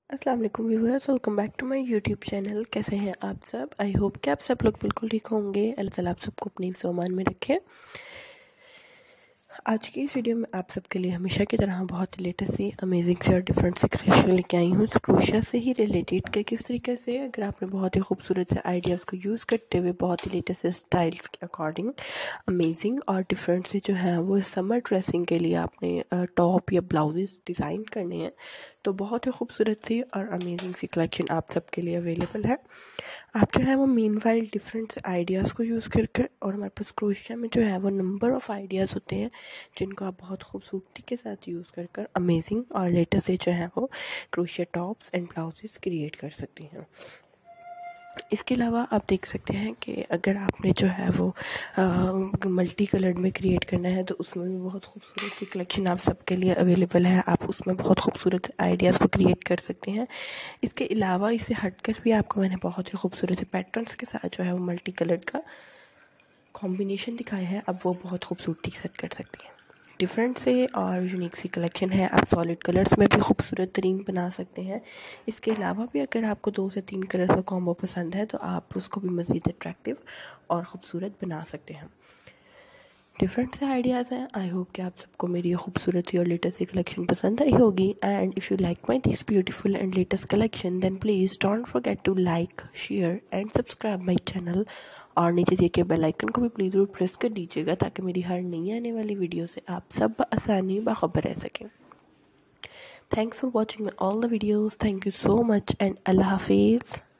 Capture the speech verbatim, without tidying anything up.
अस्सलाम वालेकुम viewers, welcome back to my YouTube channel. कैसे हैं आप सब? आई होप कि आप सब लोग बिल्कुल ठीक होंगे। अल्लाह ताला आप सबको अपनी फ़रमान में रखे। आज की इस वीडियो में आप सबके लिए हमेशा की तरह बहुत ही लेटेस्ट सी अमेजिंग से और डिफरेंट से क्रिएशन लेके आई हूँ क्रोशे से ही रिलेटेड कि किस तरीके से अगर आपने बहुत ही खूबसूरत से आइडियाज़ को यूज़ करते हुए बहुत ही लेटेस्ट से स्टाइल्स के अकॉर्डिंग अमेजिंग और डिफरेंट से जो है वो समर ड्रेसिंग के लिए आपने टॉप या ब्लाउजेस डिज़ाइन करने हैं तो बहुत ही खूबसूरत सी और अमेजिंग सी कलेक्शन आप सबके लिए अवेलेबल है। आप जो है वो मीन वाइल डिफरेंट आइडियाज़ को यूज़ करके और हमारे पास क्रोशिया में जो है वो नंबर ऑफ़ आइडियाज़ होते हैं जिनको आप बहुत खूबसूरती के साथ यूज़ कर कर अमेजिंग और लेटेस्ट से जो है वो crochet tops and blouses create कर सकती हैं। इसके अलावा आप देख सकते हैं कि अगर आपने जो है वो मल्टी कलर्ड में क्रिएट करना है तो उसमें भी बहुत खूबसूरत सी कलेक्शन आप सबके लिए अवेलेबल है। आप उसमें बहुत खूबसूरत आइडियाज़ को क्रिएट कर सकते हैं। इसके अलावा इससे हटकर भी आपको मैंने बहुत ही खूबसूरत से पैटर्न्स के साथ जो है वो मल्टी कलर्ड का कॉम्बिनेशन दिखाया है। अब वो बहुत खूबसूरती के साथ कर सकती हैं। डिफरेंट से और यूनिक सी कलेक्शन है। आप सॉलिड कलर्स में भी खूबसूरत तरीन बना सकते हैं। इसके अलावा भी अगर आपको दो से तीन कलर का कॉम्बो पसंद है तो आप उसको भी मज़ीद अट्रैक्टिव और ख़ूबसूरत बना सकते हैं। डिफरेंट से आइडियाज़ हैं। आई होप कि आप सबको मेरी ये खूबसूरत और लेटेस्ट सी कलेक्शन पसंद आई होगी। And if you like my this beautiful and latest collection then please don't forget to like share and subscribe my channel. और नीचे देखिए बेल आइकन को भी प्लीज़ ज़रूर प्रेस कर दीजिएगा ताकि मेरी हर नई आने वाली वीडियो से आप सब आसानी बाखबर रह सकें। Thanks for watching all the videos. Thank you so much and Allah हाफिज़।